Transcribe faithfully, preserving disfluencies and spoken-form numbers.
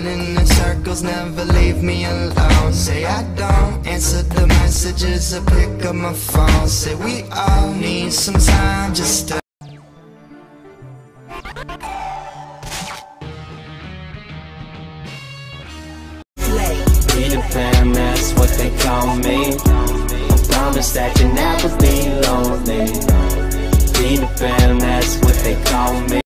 running in circles, never leave me alone. Say I don't answer the messages or pick up my phone. Say we all need some time just to Peter Pan, that's what they call me. I promise that you'll never be lonely. Peter Pan, that's what they call me.